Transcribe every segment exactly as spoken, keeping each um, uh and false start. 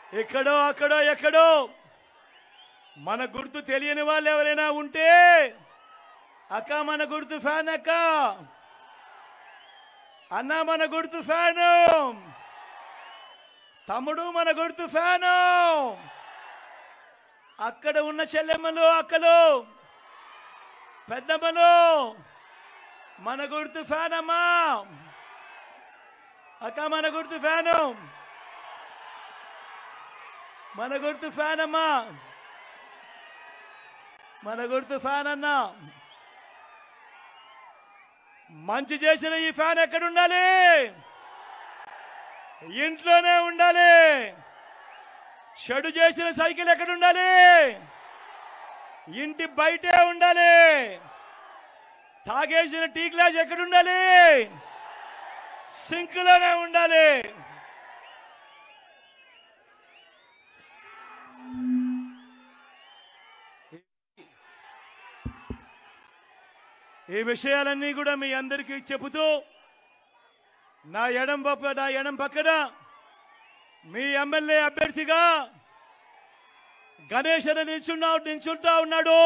ఎక్కడో అక్కడో ఎక్కడో మన గుర్తు తెలియని వాళ్ళు ఎవరైనా ఉంటే అక్క మన గుర్తు ఫ్యాన్ అక్క అన్న మన గుర్తు ఫ్యాను తమ్ముడు మన గుర్తు ఫ్యాను అక్కడ ఉన్న చెల్లెమ్మలు అక్కలు పెద్దమ్మలు మన గుర్తు ఫ్యాన్ అమ్మా అక్క మన గుర్తు ఫ్యాను మన గుర్తు ఫ్యాన్ అమ్మా మన గుర్తు ఫ్యాన్ అన్నా మంచి చేసిన ఈ ఫ్యాన్ ఎక్కడ ఉండాలి ఇంట్లోనే ఉండాలి చెడు చేసిన సైకిల్ ఎక్కడ ఉండాలి ఇంటి బయటే ఉండాలి తాగేసిన టీ గ్లాస్ ఎక్కడ ఉండాలి సింక్లోనే ఉండాలి ఈ విషయాలన్నీ కూడా మీ అందరికీ చెబుతూ నా ఎడం పక్క నా ఎడం పక్కన మీ ఎమ్మెల్యే అభ్యర్థిగా గణేష్ అని నిల్చున్నా నిల్చుంటా ఉన్నాడు.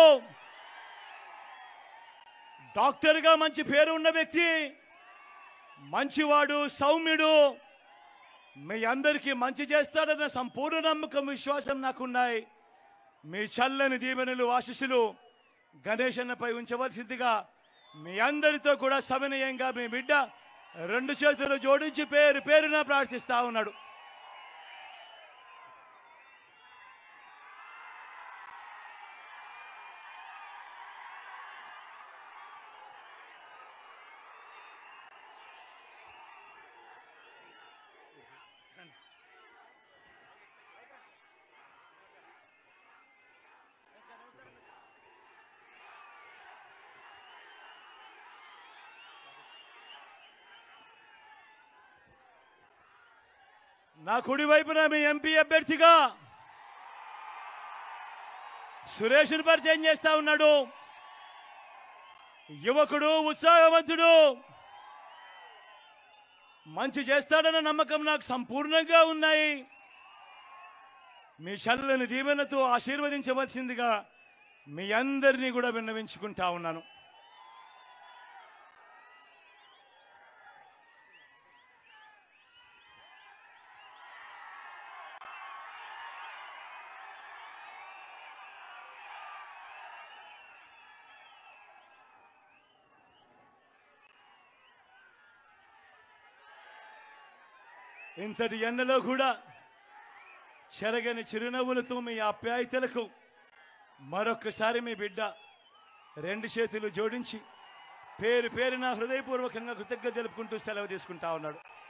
డాక్టర్గా మంచి పేరు ఉన్న వ్యక్తి, మంచివాడు, సౌమ్యుడు, మీ అందరికీ మంచి చేస్తాడన్న సంపూర్ణ నమ్మకం విశ్వాసం నాకున్నాయి. మీ చల్లని దీవెనలు ఆశీస్సులు గణేష్ అన్నపై ఉంచవలసిందిగా మీ అందరితో కూడా సవినయంగా మీ బిడ్డ రెండు చేతులు జోడించి పేరు పేరున ప్రార్థిస్తా ఉన్నాడు. నా కుడి వైపున మీ ఎంపీ అభ్యర్థిగా సురేష్ను పరిచయం చేస్తా ఉన్నాడు. యువకుడు, ఉత్సాహవంతుడు, మంచి చేస్తాడన్న నమ్మకం నాకు సంపూర్ణంగా ఉన్నాయి. మీ చల్లని దీవెనతో ఆశీర్వదించవలసిందిగా మీ అందరినీ కూడా విన్నవించుకుంటా ఉన్నాను. ఇంతటి ఎండలో కూడా చెరగని చిరునవ్వులతో మీ ఆప్యాయతలకు మరొక్కసారి మీ బిడ్డ రెండు చేతులు జోడించి పేరు పేరున హృదయపూర్వకంగా కృతజ్ఞత తెలుపుకుంటూ సెలవు తీసుకుంటా ఉన్నాడు.